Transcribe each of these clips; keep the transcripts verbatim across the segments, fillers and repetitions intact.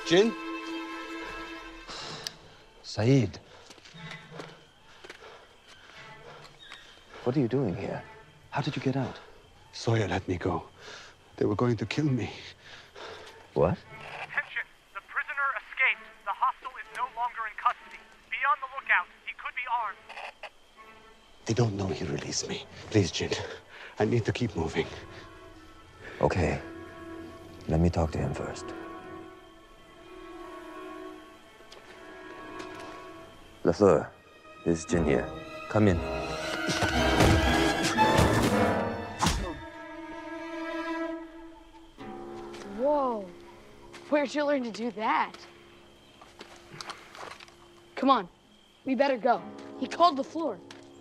Jin? Sayid. What are you doing here? How did you get out? Sawyer let me go. They were going to kill me. What? Attention! The prisoner escaped. The hostile is no longer in custody. Be on the lookout. He could be armed. They don't know he released me. Please, Jin. I need to keep moving. Okay. Let me talk to him first. LaFleur, this is Jin here. Come in. Whoa. Where'd you learn to do that? Come on. We better go. He called LaFleur.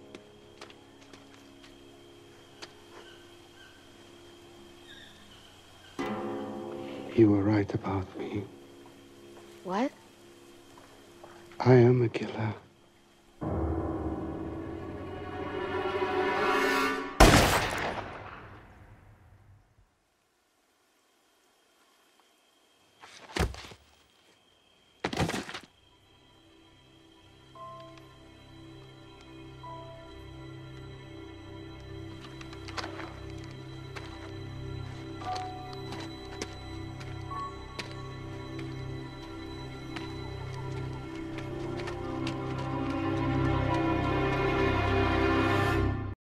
You were right about me. What? I am a killer.